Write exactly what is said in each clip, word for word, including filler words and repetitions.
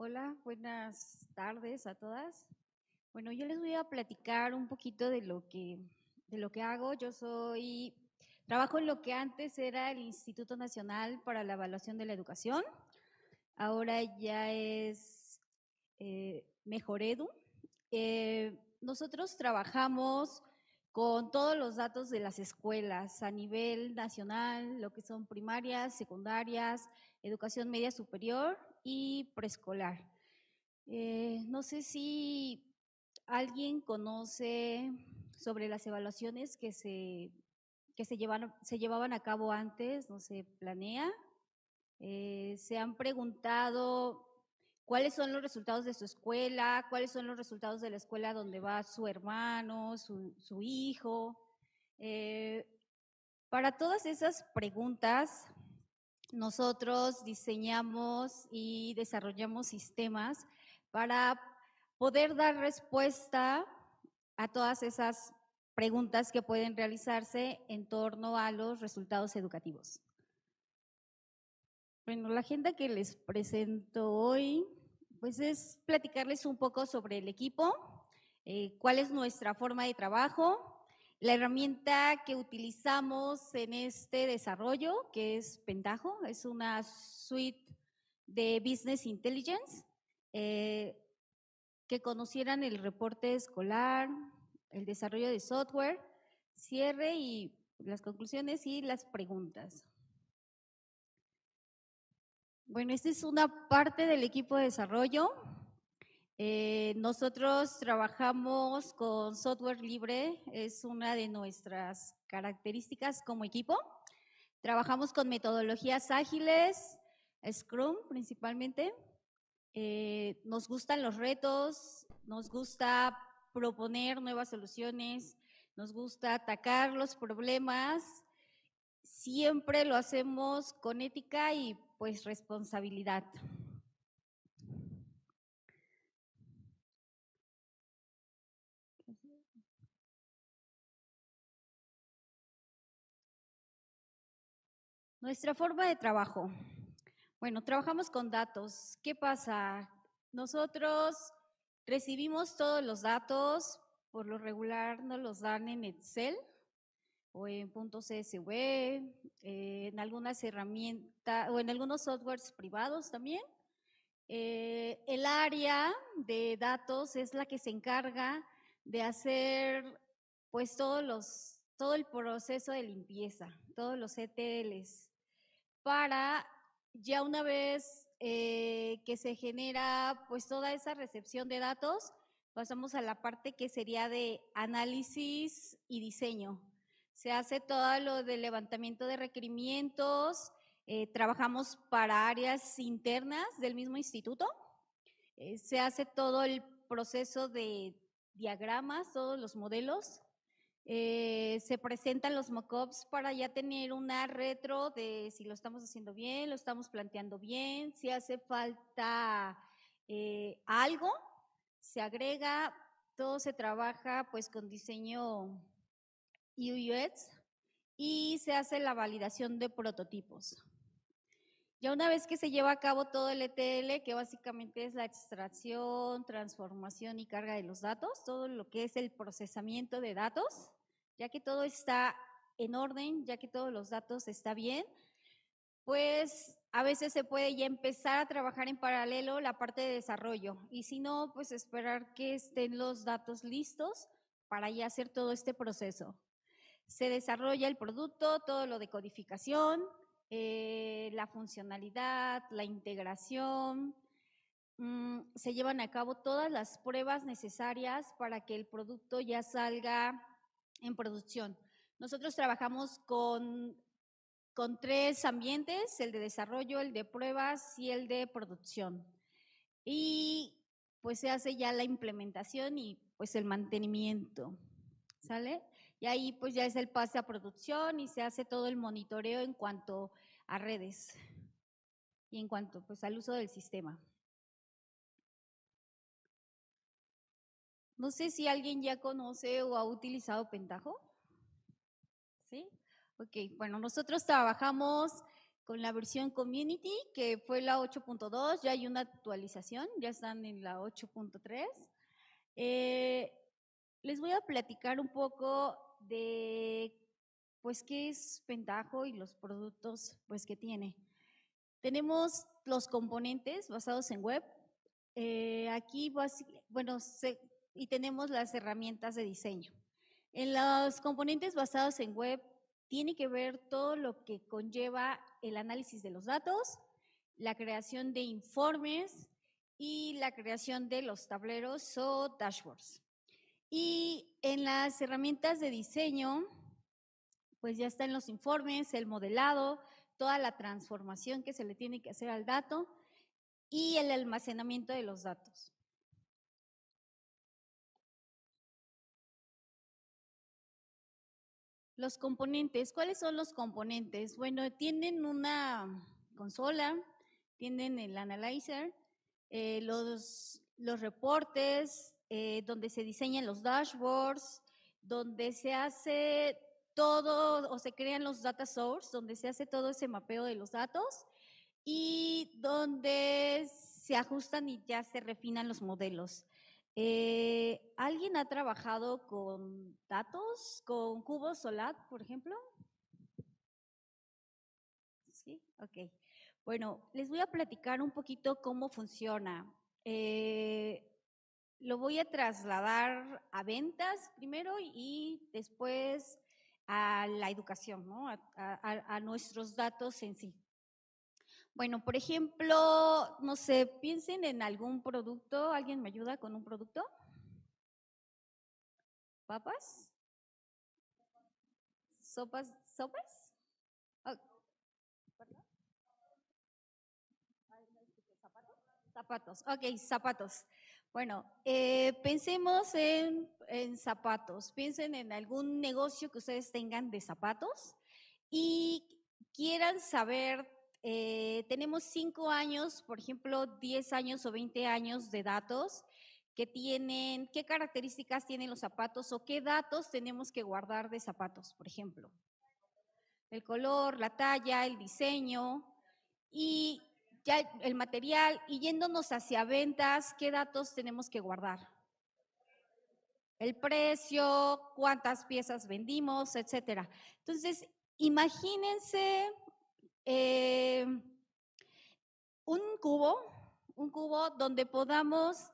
Hola, buenas tardes a todas. Bueno, yo les voy a platicar un poquito de lo que, de lo que hago. Yo soy, trabajo en lo que antes era el Instituto Nacional para la Evaluación de la Educación. Ahora ya es eh, Mejoredu. Eh, nosotros trabajamos con todos los datos de las escuelas a nivel nacional, lo que son primarias, secundarias, educación media superior y preescolar. Eh, no sé si alguien conoce sobre las evaluaciones que se, que se, llevaron, se llevaban a cabo antes, no se planea. Eh, se han preguntado cuáles son los resultados de su escuela, cuáles son los resultados de la escuela donde va su hermano, su, su hijo. Eh, para todas esas preguntas, nosotros diseñamos y desarrollamos sistemas para poder dar respuesta a todas esas preguntas que pueden realizarse en torno a los resultados educativos. Bueno, la agenda que les presento hoy, pues es platicarles un poco sobre el equipo, eh, cuál es nuestra forma de trabajo, la herramienta que utilizamos en este desarrollo, que es Pentaho, es una suite de Business Intelligence, eh, que conocieran el reporte escolar, el desarrollo de software, cierre y las conclusiones y las preguntas. Bueno, esta es una parte del equipo de desarrollo. Eh, nosotros trabajamos con software libre, es una de nuestras características como equipo. Trabajamos con metodologías ágiles, Scrum principalmente. Eh, nos gustan los retos, nos gusta proponer nuevas soluciones, nos gusta atacar los problemas. Siempre lo hacemos con ética y pues responsabilidad. Nuestra forma de trabajo. Bueno, trabajamos con datos. ¿Qué pasa? Nosotros recibimos todos los datos, por lo regular nos los dan en Excel o en .csv, eh, en algunas herramientas o en algunos softwares privados también. Eh, el área de datos es la que se encarga de hacer pues todos los, todo el proceso de limpieza, todos los E T Ls, para ya una vez eh, que se genera pues toda esa recepción de datos, pasamos a la parte que sería de análisis y diseño. Se hace todo lo del levantamiento de requerimientos, eh, trabajamos para áreas internas del mismo instituto, eh, se hace todo el proceso de diagramas, todos los modelos, eh, se presentan los mockups para ya tener una retro de si lo estamos haciendo bien, lo estamos planteando bien, si hace falta eh, algo, se agrega, todo se trabaja pues con diseño U X y se hace la validación de prototipos. Ya una vez que se lleva a cabo todo el E T L, que básicamente es la extracción, transformación y carga de los datos, todo lo que es el procesamiento de datos, ya que todo está en orden, ya que todos los datos está bien, pues a veces se puede ya empezar a trabajar en paralelo la parte de desarrollo y si no, pues esperar que estén los datos listos para ya hacer todo este proceso. Se desarrolla el producto, todo lo de codificación, eh, la funcionalidad, la integración, mmm, se llevan a cabo todas las pruebas necesarias para que el producto ya salga en producción. Nosotros trabajamos con, con tres ambientes, el de desarrollo, el de pruebas y el de producción. Y pues se hace ya la implementación y pues el mantenimiento, ¿sale? Y ahí pues ya es el pase a producción y se hace todo el monitoreo en cuanto a redes y en cuanto pues al uso del sistema. No sé si alguien ya conoce o ha utilizado Pentaho. ¿Sí? Ok, bueno, nosotros trabajamos con la versión Community, que fue la ocho punto dos, ya hay una actualización, ya están en la ocho punto tres. Eh, les voy a platicar un poco de, pues, qué es Pentaho y los productos, pues, que tiene. Tenemos los componentes basados en web. Eh, aquí, bueno, se, y tenemos las herramientas de diseño. En los componentes basados en web tiene que ver todo lo que conlleva el análisis de los datos, la creación de informes y la creación de los tableros o dashboards. Y en las herramientas de diseño, pues ya están los informes, el modelado, toda la transformación que se le tiene que hacer al dato y el almacenamiento de los datos. Los componentes, ¿cuáles son los componentes? Bueno, tienen una consola, tienen el analyzer, eh, los, los reportes, eh, donde se diseñan los dashboards, donde se hace todo o se crean los data source, donde se hace todo ese mapeo de los datos y donde se ajustan y ya se refinan los modelos. Eh, ¿Alguien ha trabajado con datos, con cubos Solad, por ejemplo? Sí, ok. Bueno, les voy a platicar un poquito cómo funciona. Eh, lo voy a trasladar a ventas primero y después a la educación, ¿no? a, a, a nuestros datos en sí. Bueno, por ejemplo, no sé, piensen en algún producto. ¿Alguien me ayuda con un producto? ¿Papas? ¿Sopas? ¿Sopas? Oh, ¿perdón? ¿Zapatos? Zapatos, ok, zapatos. Bueno, eh, pensemos en, en zapatos. Piensen en algún negocio que ustedes tengan de zapatos y quieran saber, eh, tenemos cinco años, por ejemplo, diez años o veinte años de datos que tienen, qué características tienen los zapatos o qué datos tenemos que guardar de zapatos, por ejemplo. El color, la talla, el diseño y ya el material, y yéndonos hacia ventas, ¿qué datos tenemos que guardar? El precio, cuántas piezas vendimos, etcétera. Entonces, imagínense eh, un cubo, un cubo donde podamos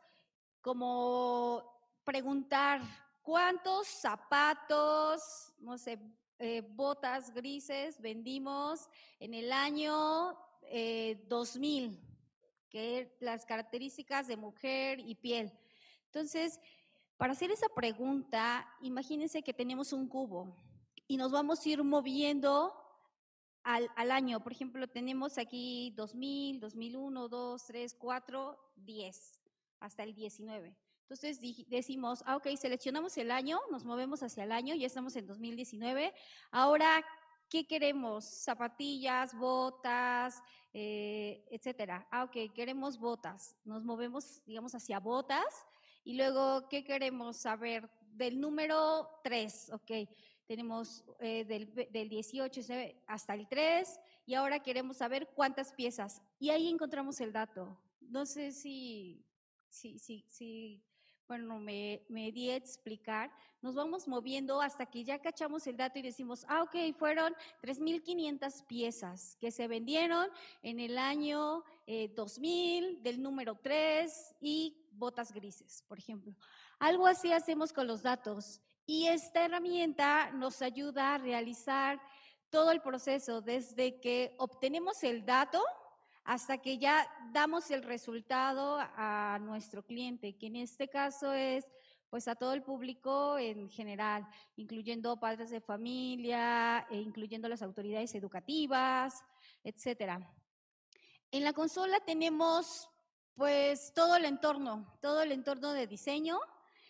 como preguntar cuántos zapatos, no sé, eh, botas grises vendimos en el año eh, dos mil, que las características de mujer y piel. Entonces, para hacer esa pregunta, imagínense que tenemos un cubo y nos vamos a ir moviendo al, al año. Por ejemplo, tenemos aquí dos mil, dos mil uno, dos, tres, cuatro, diez, hasta el diecinueve. Entonces decimos, ah, ok, seleccionamos el año, nos movemos hacia el año, ya estamos en dos mil diecinueve. Ahora, ¿qué queremos? Zapatillas, botas, eh, etcétera. Ah, ok, queremos botas. Nos movemos, digamos, hacia botas. Y luego, ¿qué queremos saber? Del número tres, ok. Tenemos eh, del, del dieciocho hasta el tres y ahora queremos saber cuántas piezas. Y ahí encontramos el dato. No sé si, si, si, si bueno, me, me di a explicar. Nos vamos moviendo hasta que ya cachamos el dato y decimos, ah, ok, fueron tres mil quinientas piezas que se vendieron en el año eh, dos mil, del número tres y botas grises, por ejemplo. Algo así hacemos con los datos. Y esta herramienta nos ayuda a realizar todo el proceso, desde que obtenemos el dato hasta que ya damos el resultado a nuestro cliente, que en este caso es pues a todo el público en general, incluyendo padres de familia, e incluyendo las autoridades educativas, etcétera. En la consola tenemos pues todo el entorno, todo el entorno de diseño,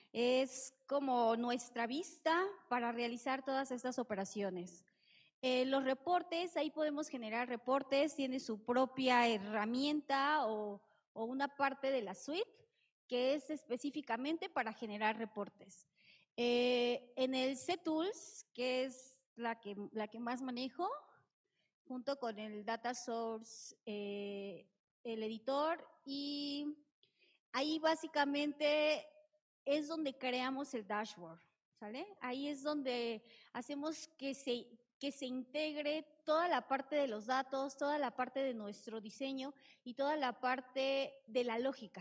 es como nuestra vista para realizar todas estas operaciones. Eh, los reportes, ahí podemos generar reportes, tiene su propia herramienta o, o una parte de la suite que es específicamente para generar reportes. Eh, en el C-Tools, que es la que, la que más manejo, junto con el data source, eh, el editor, y ahí básicamente es donde creamos el dashboard, ¿sale? Ahí es donde hacemos que se, que se integre toda la parte de los datos, toda la parte de nuestro diseño y toda la parte de la lógica.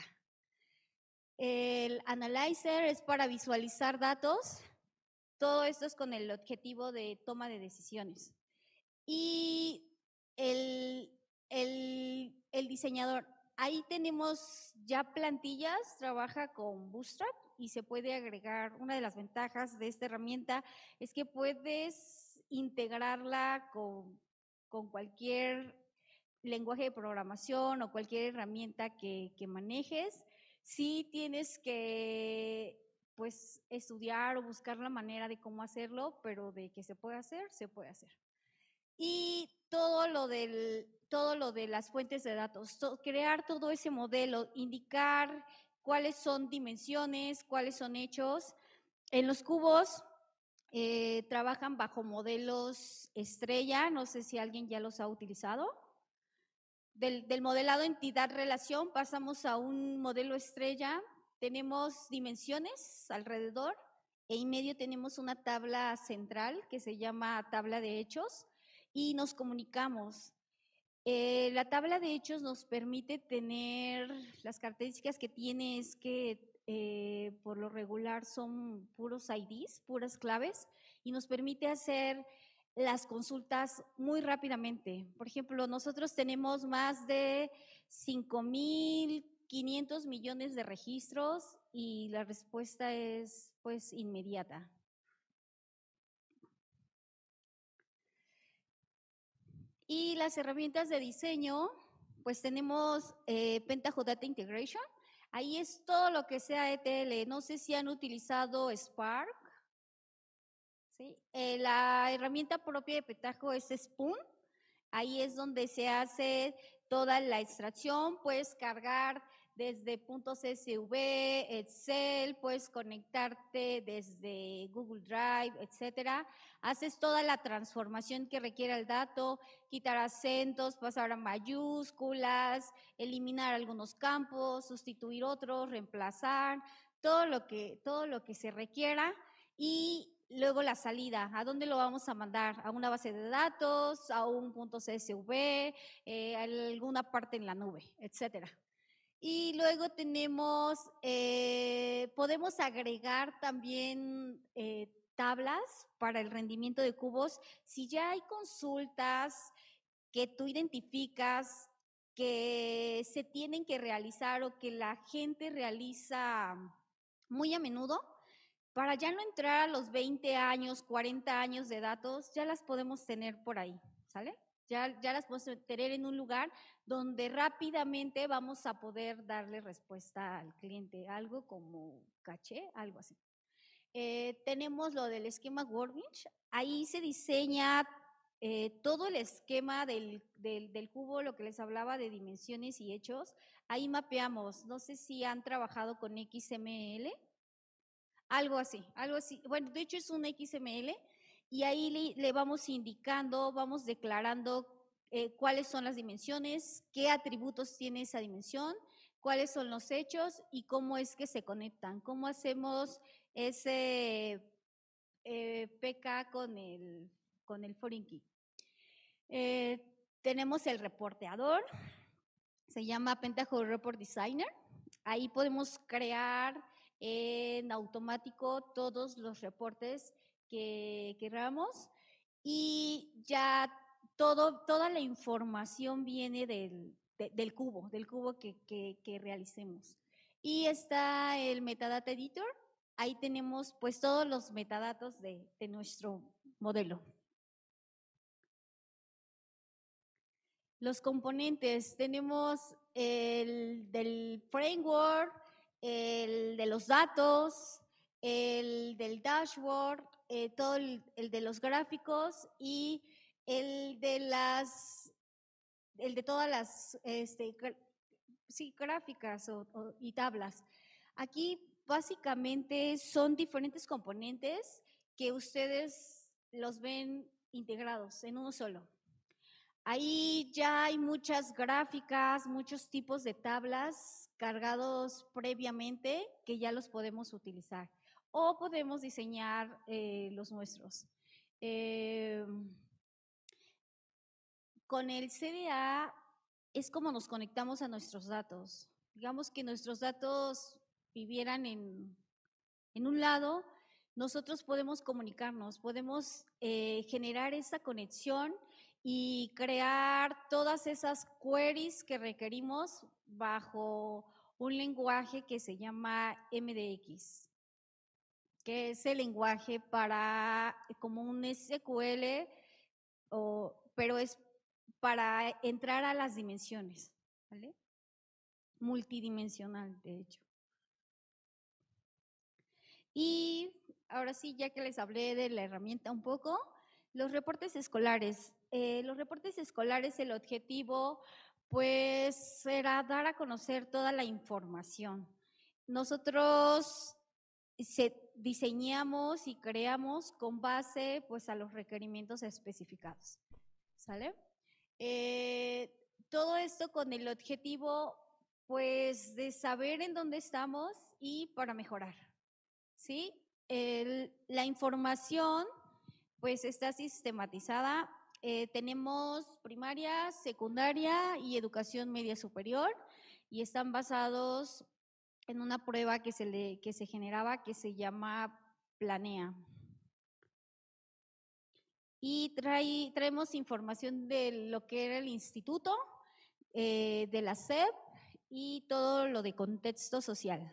El analyzer es para visualizar datos. Todo esto es con el objetivo de toma de decisiones. Y el, el, el diseñador, ahí tenemos ya plantillas, trabaja con Bootstrap y se puede agregar. Una de las ventajas de esta herramienta es que puedes integrarla con, con cualquier lenguaje de programación o cualquier herramienta que, que manejes. Sí tienes que pues estudiar o buscar la manera de cómo hacerlo, pero de que se puede hacer, se puede hacer. Y todo lo, del, todo lo de las fuentes de datos, to, crear todo ese modelo, indicar cuáles son dimensiones, cuáles son hechos. En los cubos eh, trabajan bajo modelos estrella, no sé si alguien ya los ha utilizado. Del, del modelado entidad-relación pasamos a un modelo estrella. Tenemos dimensiones alrededor e en medio tenemos una tabla central que se llama tabla de hechos y nos comunicamos. Eh, la tabla de hechos nos permite tener las características que tiene es que eh, por lo regular son puros I Ds, puras claves, y nos permite hacer las consultas muy rápidamente. Por ejemplo, nosotros tenemos más de cinco mil quinientos millones de registros y la respuesta es pues inmediata. Y las herramientas de diseño, pues tenemos eh, Pentaho Data Integration. Ahí es todo lo que sea E T L. No sé si han utilizado Spark. ¿Sí? Eh, la herramienta propia de Pentaho es Spoon. Ahí es donde se hace toda la extracción. Puedes cargar desde .csv, Excel, puedes conectarte desde Google Drive, etcétera. Haces toda la transformación que requiera el dato, quitar acentos, pasar a mayúsculas, eliminar algunos campos, sustituir otros, reemplazar, todo lo que, todo lo que se requiera. Y luego la salida, ¿a dónde lo vamos a mandar? ¿A una base de datos, a un .csv, eh, a alguna parte en la nube, etcétera? Y luego tenemos, eh, podemos agregar también eh, tablas para el rendimiento de cubos. Si ya hay consultas que tú identificas que se tienen que realizar o que la gente realiza muy a menudo, para ya no entrar a los veinte años, cuarenta años de datos, ya las podemos tener por ahí, ¿sale? Ya, ya las podemos tener en un lugar donde rápidamente vamos a poder darle respuesta al cliente, algo como caché, algo así. Eh, tenemos lo del esquema Workbench, ahí se diseña eh, todo el esquema del, del, del cubo, lo que les hablaba de dimensiones y hechos, ahí mapeamos, no sé si han trabajado con X M L, algo así, algo así. Bueno, de hecho es un X M L y ahí le, le vamos indicando, vamos declarando eh, cuáles son las dimensiones, qué atributos tiene esa dimensión, cuáles son los hechos y cómo es que se conectan, cómo hacemos ese eh, P K con el, con el foreign key. Eh, tenemos el reporteador, se llama Pentaho Report Designer. Ahí podemos crear en automático todos los reportes que queramos y ya todo, toda la información viene del, de, del cubo, del cubo que, que, que realicemos. Y está el Metadata Editor, ahí tenemos pues todos los metadatos de, de nuestro modelo. Los componentes, tenemos el del framework, el de los datos, el del dashboard, eh, todo el, el de los gráficos y el de las, el de todas las este, sí, gráficas o, o, y tablas. Aquí básicamente son diferentes componentes que ustedes los ven integrados en uno solo. Ahí ya hay muchas gráficas, muchos tipos de tablas cargados previamente que ya los podemos utilizar o podemos diseñar eh, los nuestros. Eh, con el C D A es como nos conectamos a nuestros datos. Digamos que nuestros datos vivieran en, en un lado, nosotros podemos comunicarnos, podemos eh, generar esa conexión y crear todas esas queries que requerimos bajo un lenguaje que se llama M D X, que es el lenguaje para como un S Q L, o, pero es para entrar a las dimensiones, ¿vale? Multidimensional, de hecho. Y ahora sí, ya que les hablé de la herramienta un poco, los reportes escolares. Eh, los reportes escolares, el objetivo, pues, será dar a conocer toda la información. Nosotros se, diseñamos y creamos con base, pues, a los requerimientos especificados, ¿sale? Eh, todo esto con el objetivo, pues, de saber en dónde estamos y para mejorar. ¿Sí? El, la información pues está sistematizada. Eh, tenemos primaria, secundaria y educación media superior y están basados en una prueba que se, le, que se generaba que se llama Planea. Y trae, traemos información de lo que era el instituto, eh, de la S E P y todo lo de contexto social.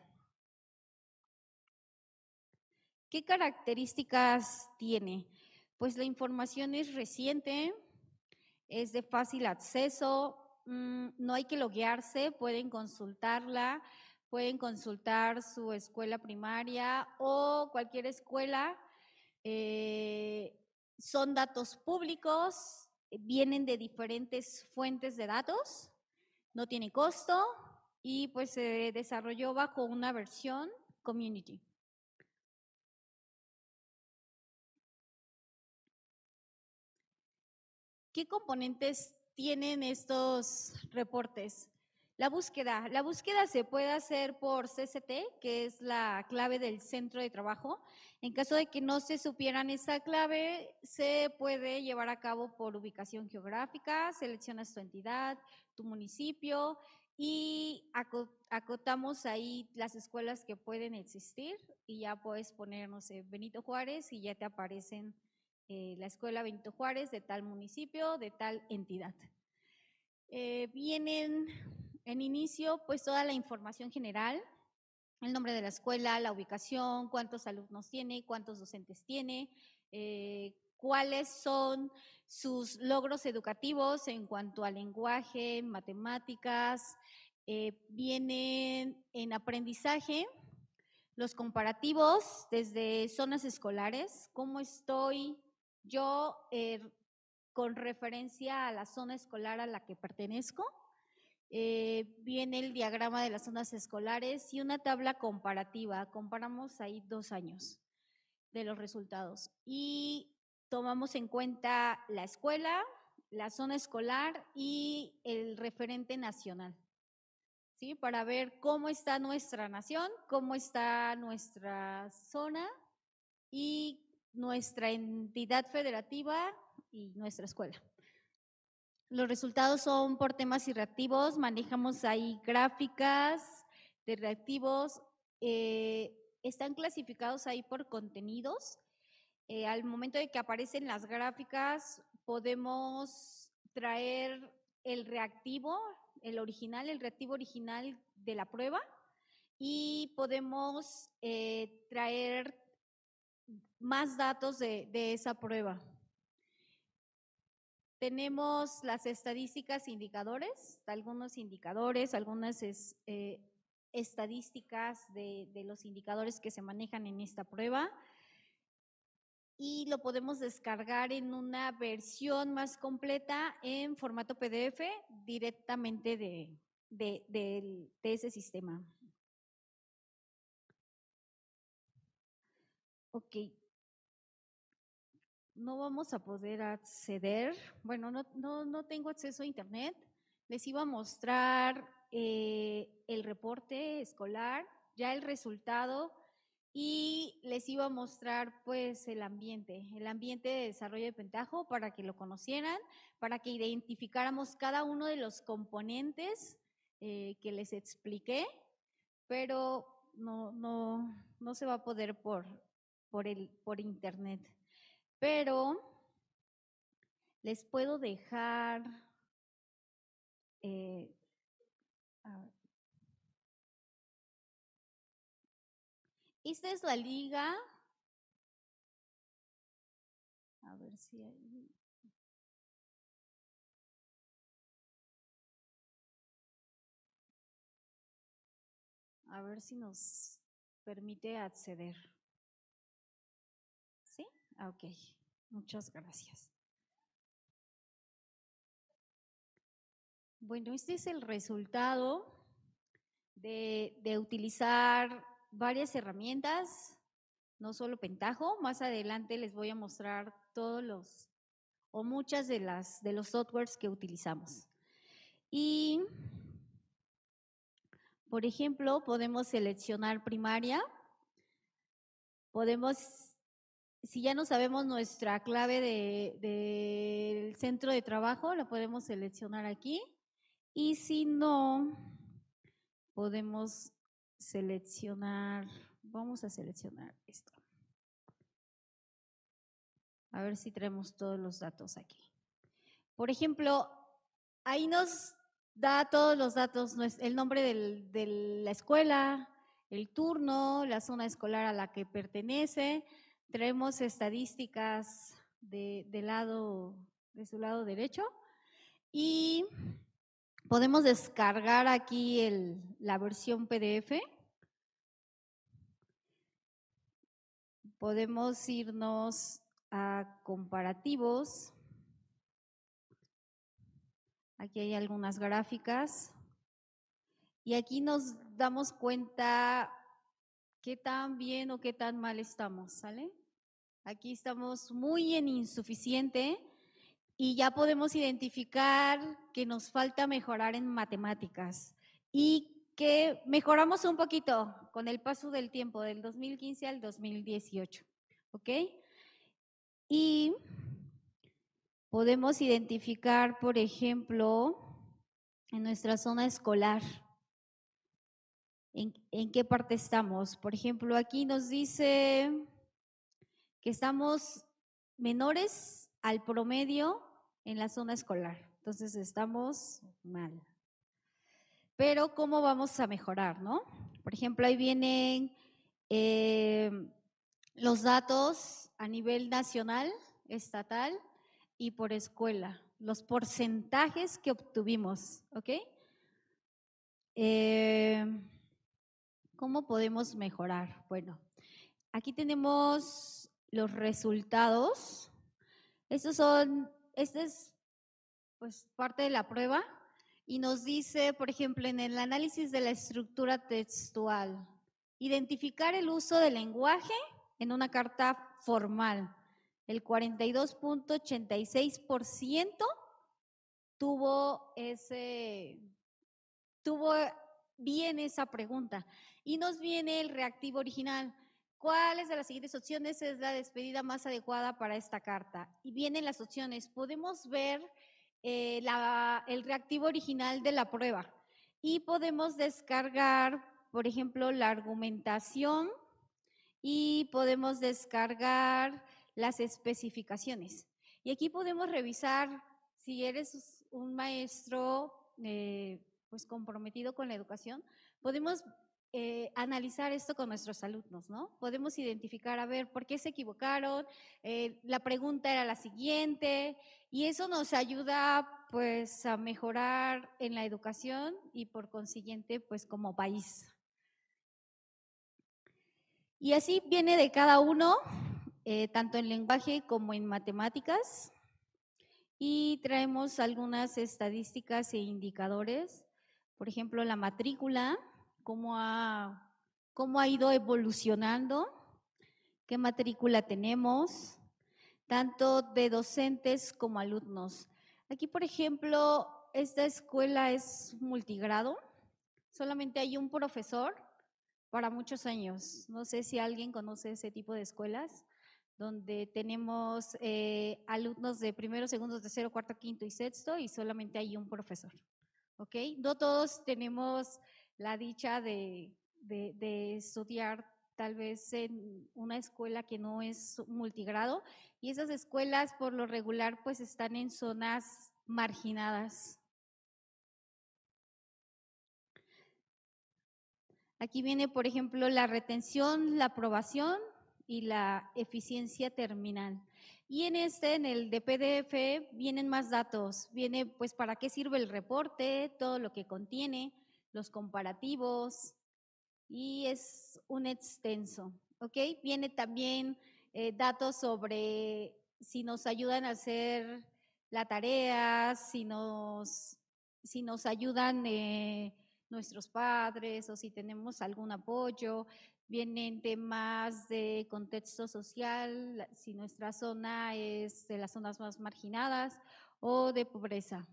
¿Qué características tiene? Pues la información es reciente, es de fácil acceso, mmm, no hay que loguearse, pueden consultarla, pueden consultar su escuela primaria o cualquier escuela. Eh, son datos públicos, vienen de diferentes fuentes de datos, no tiene costo y pues se desarrolló bajo una versión community. ¿Qué componentes tienen estos reportes? La búsqueda. La búsqueda se puede hacer por C C T, que es la clave del centro de trabajo. En caso de que no se supieran esa clave, se puede llevar a cabo por ubicación geográfica, seleccionas tu entidad, tu municipio y acotamos ahí las escuelas que pueden existir y ya puedes poner, no sé, Benito Juárez y ya te aparecen Eh, la escuela Benito Juárez de tal municipio, de tal entidad. Eh, vienen en inicio pues toda la información general, el nombre de la escuela, la ubicación, cuántos alumnos tiene, cuántos docentes tiene, eh, cuáles son sus logros educativos en cuanto a lenguaje, matemáticas, eh, vienen en aprendizaje, los comparativos desde zonas escolares, cómo estoy yo eh, con referencia a la zona escolar a la que pertenezco. Eh, viene el diagrama de las zonas escolares y una tabla comparativa. Comparamos ahí dos años de los resultados y tomamos en cuenta la escuela, la zona escolar y el referente nacional. ¿Sí? Para ver cómo está nuestra nación, cómo está nuestra zona y nuestra entidad federativa y nuestra escuela. Los resultados son por temas y reactivos, manejamos ahí gráficas de reactivos, eh, están clasificados ahí por contenidos. Eh, al momento de que aparecen las gráficas, podemos traer el reactivo, el original, el reactivo original de la prueba y podemos eh, traer más datos de, de esa prueba. Tenemos las estadísticas, indicadores, algunos indicadores, algunas es, eh, estadísticas de, de los indicadores que se manejan en esta prueba y lo podemos descargar en una versión más completa en formato P D F directamente de, de, de, de ese sistema. Ok. no vamos a poder acceder, bueno, no, no, no tengo acceso a internet. Les iba a mostrar eh, el reporte escolar, ya el resultado, y les iba a mostrar pues el ambiente, el ambiente de desarrollo de Pentaho para que lo conocieran, para que identificáramos cada uno de los componentes eh, que les expliqué, pero no, no, no se va a poder por, por, el, por internet. Pero les puedo dejar, eh, esta es la liga, a ver si hay, a ver si nos permite acceder. ¿Sí? Ok, muchas gracias. Bueno, este es el resultado de, de utilizar varias herramientas, no solo Pentaho. Más adelante les voy a mostrar todos los, o muchas de las, de los softwares que utilizamos. Y, por ejemplo, podemos seleccionar primaria, podemos, si ya no sabemos nuestra clave del de, de centro de trabajo, la podemos seleccionar aquí. Y si no, podemos seleccionar, vamos a seleccionar esto. A ver si traemos todos los datos aquí. Por ejemplo, ahí nos da todos los datos, el nombre del, de la escuela, el turno, la zona escolar a la que pertenece. Traemos estadísticas de, de, lado, de su lado derecho y podemos descargar aquí el, la versión P D F. Podemos irnos a comparativos. Aquí hay algunas gráficas. Y aquí nos damos cuenta qué tan bien o qué tan mal estamos, ¿sale? Aquí estamos muy en insuficiente y ya podemos identificar que nos falta mejorar en matemáticas y que mejoramos un poquito con el paso del tiempo, del dos mil quince al dos mil dieciocho, ¿ok? Y podemos identificar, por ejemplo, en nuestra zona escolar, ¿en, en qué parte estamos? Por ejemplo, aquí nos dice que estamos menores al promedio en la zona escolar. Entonces estamos mal. Pero ¿cómo vamos a mejorar, no? Por ejemplo, ahí vienen eh, los datos a nivel nacional, estatal y por escuela, los porcentajes que obtuvimos, ¿ok? Eh, ¿Cómo podemos mejorar? Bueno, aquí tenemos los resultados. Estos son, esta es pues parte de la prueba y nos dice, por ejemplo, en el análisis de la estructura textual, identificar el uso del lenguaje en una carta formal. El cuarenta y dos punto ochenta y seis por ciento tuvo ese, tuvo bien esa pregunta. Y nos viene el reactivo original. ¿Cuáles de las siguientes opciones es la despedida más adecuada para esta carta? Y vienen las opciones. Podemos ver eh, la, el reactivo original de la prueba y podemos descargar, por ejemplo, la argumentación y podemos descargar las especificaciones. Y aquí podemos revisar si eres un maestro eh, pues comprometido con la educación, podemos eh, analizar esto con nuestros alumnos, ¿no? Podemos identificar, a ver, ¿por qué se equivocaron? Eh, la pregunta era la siguiente, y eso nos ayuda pues a mejorar en la educación y por consiguiente pues como país. Y así viene de cada uno, eh, tanto en lenguaje como en matemáticas. Y traemos algunas estadísticas e indicadores. Por ejemplo, la matrícula, cómo ha, cómo ha ido evolucionando, qué matrícula tenemos. tanto de docentes como alumnos. Aquí, por ejemplo, esta escuela es multigrado, solamente hay un profesor para muchos años. No sé si alguien conoce ese tipo de escuelas, donde tenemos eh, alumnos de primero, segundo, tercero, cuarto, quinto y sexto y solamente hay un profesor. ¿Ok? No todos tenemos la dicha de, de, de estudiar tal vez en una escuela que no es multigrado, y esas escuelas por lo regular pues están en zonas marginadas. Aquí viene, por ejemplo, la retención, la aprobación y la eficiencia terminal. Y en este, en el de P D F, vienen más datos. Viene, pues, para qué sirve el reporte, todo lo que contiene, los comparativos, y es un extenso, ¿ok? Viene también eh, datos sobre si nos ayudan a hacer la tarea, si nos, si nos ayudan eh, nuestros padres o si tenemos algún apoyo. Vienen temas de contexto social, si nuestra zona es de las zonas más marginadas o de pobreza.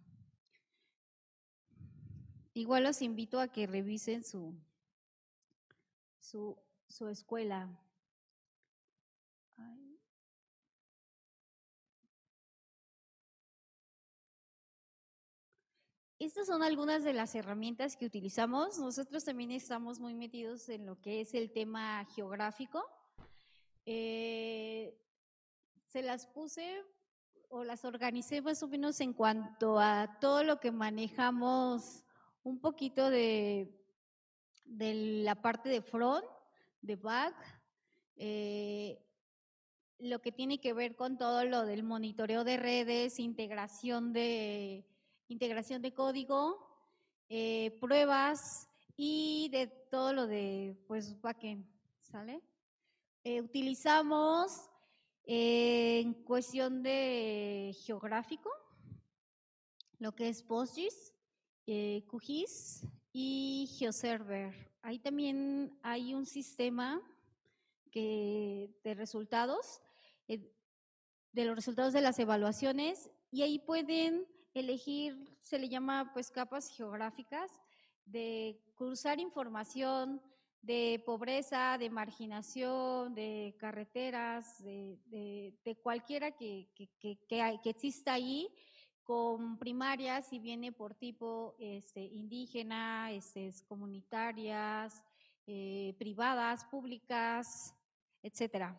Igual los invito a que revisen su, su, su escuela. Ay. Estas son algunas de las herramientas que utilizamos. Nosotros también estamos muy metidos en lo que es el tema geográfico. Eh, se las puse o las organicé más o menos en cuanto a todo lo que manejamos, un poquito de, de la parte de front, de back, eh, lo que tiene que ver con todo lo del monitoreo de redes, integración de, integración de código, eh, pruebas y de todo lo de pues backend, ¿sale? Eh, utilizamos eh, en cuestión de geográfico lo que es PostGIS, eh, QGIS y GeoServer. Ahí también hay un sistema que, de resultados, eh, de los resultados de las evaluaciones, y ahí pueden elegir, se le llama pues capas geográficas, de cruzar información de pobreza, de marginación, de carreteras, de, de, de cualquiera que, que, que, que, hay, que exista ahí, con primarias, si viene por tipo este, indígena, este, comunitarias, eh, privadas, públicas, etcétera.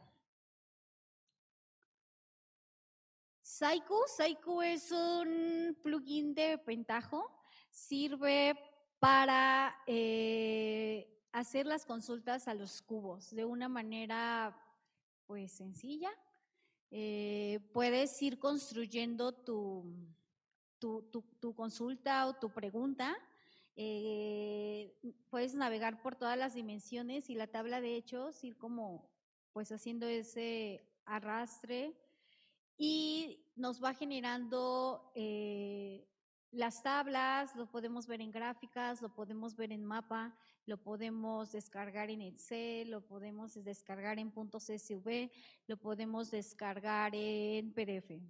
Saiku, Saiku es un plugin de Pentaho, sirve para eh, hacer las consultas a los cubos de una manera pues sencilla. Eh, puedes ir construyendo tu, tu, tu, tu, consulta o tu pregunta. Eh, puedes navegar por todas las dimensiones y la tabla de hechos, ir como pues haciendo ese arrastre, y nos va generando eh, las tablas, lo podemos ver en gráficas, lo podemos ver en mapa, lo podemos descargar en Excel, lo podemos descargar en .csv, lo podemos descargar en P D F.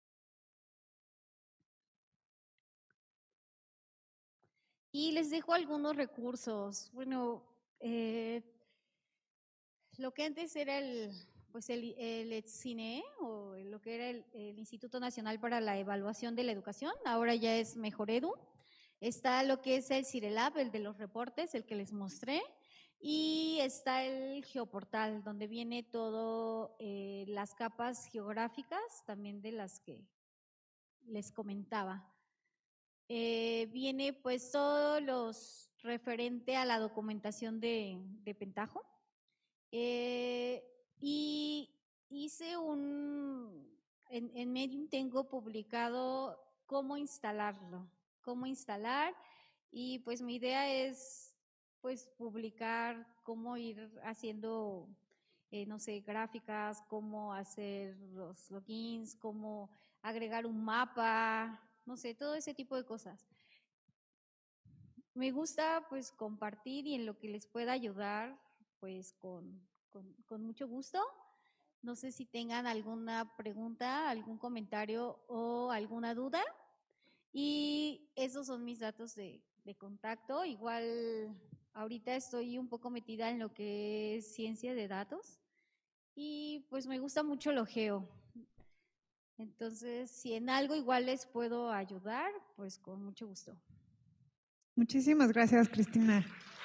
Y les dejo algunos recursos. Bueno, eh, lo que antes era el, pues el, el CINE, o lo que era el, el Instituto Nacional para la Evaluación de la Educación, ahora ya es Mejoredu. Está lo que es el CIRELAB, el de los reportes, el que les mostré, y está el Geoportal, donde viene todo eh, las capas geográficas, también de las que les comentaba. Eh, viene pues todo los referente a la documentación de, de Pentaho. Eh, y hice un, en, en Medium tengo publicado cómo instalarlo, cómo instalar, y pues mi idea es pues publicar cómo ir haciendo, eh, no sé, gráficas, cómo hacer los logins, cómo agregar un mapa, no sé, todo ese tipo de cosas. Me gusta pues compartir, y en lo que les pueda ayudar pues con, con, con mucho gusto. No sé si tengan alguna pregunta, algún comentario o alguna duda. Y esos son mis datos de, de contacto. Igual ahorita estoy un poco metida en lo que es ciencia de datos y pues me gusta mucho lo geo. Entonces, si en algo igual les puedo ayudar, pues con mucho gusto. Muchísimas gracias, Cristina.